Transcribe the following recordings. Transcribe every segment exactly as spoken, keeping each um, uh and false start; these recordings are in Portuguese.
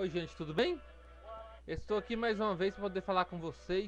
Oi gente, tudo bem? Estou aqui mais uma vez para poder falar com vocês.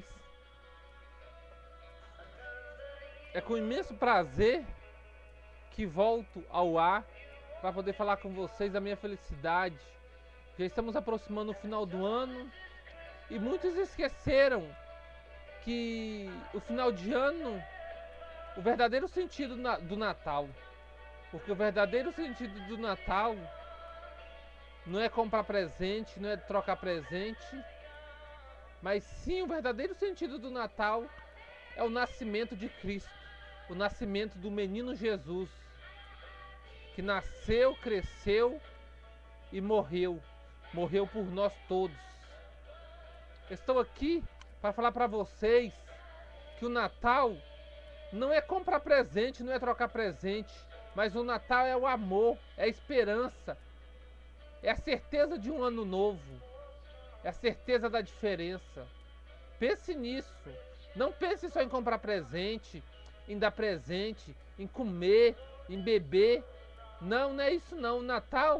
É com imenso prazer que volto ao ar para poder falar com vocês da minha felicidade. Já estamos aproximando o final do ano e muitos esqueceram que o final de ano, o verdadeiro sentido do Natal, porque o verdadeiro sentido do Natal não é comprar presente, não é trocar presente, mas sim o verdadeiro sentido do Natal é o nascimento de Cristo, o nascimento do menino Jesus, que nasceu, cresceu e morreu, morreu por nós todos. Estou aqui para falar para vocês que o Natal não é comprar presente, não é trocar presente, mas o Natal é o amor, é a esperança, é a certeza de um ano novo, é a certeza da diferença. Pense nisso. Não pense só em comprar presente, em dar presente, em comer, em beber. Não, não é isso não. O Natal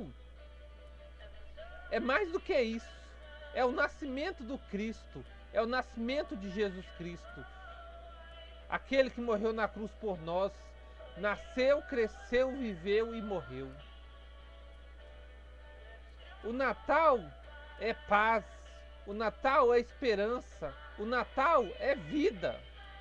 é mais do que isso. É o nascimento do Cristo. É o nascimento de Jesus Cristo. Aquele que morreu na cruz por nós. Nasceu, cresceu, viveu e morreu. O Natal é paz. O Natal é esperança. O Natal é vida.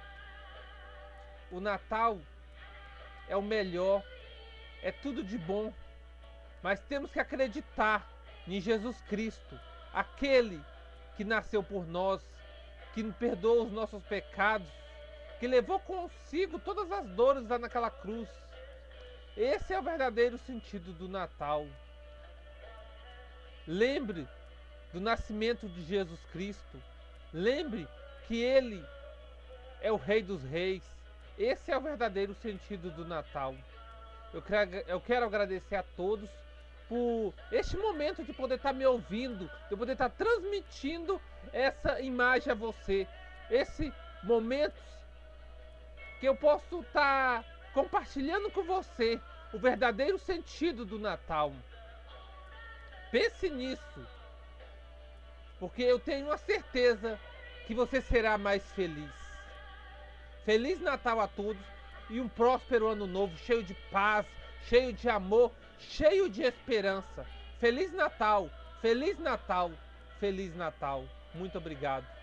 O Natal é o melhor. É tudo de bom. Mas temos que acreditar em Jesus Cristo, aquele que nasceu por nós, que perdoou os nossos pecados, que levou consigo todas as dores lá naquela cruz. Esse é o verdadeiro sentido do Natal. Lembre do nascimento de Jesus Cristo. Lembre que Ele é o Rei dos Reis. Esse é o verdadeiro sentido do Natal. Eu quero, eu quero agradecer a todos por este momento de poder estar me ouvindo, de poder estar transmitindo essa imagem a você. Esse momento que eu posso estar compartilhando com você o verdadeiro sentido do Natal. Pense nisso, porque eu tenho a certeza que você será mais feliz. Feliz Natal a todos e um próspero ano novo, cheio de paz, cheio de amor, cheio de esperança. Feliz Natal, Feliz Natal, Feliz Natal. Muito obrigado.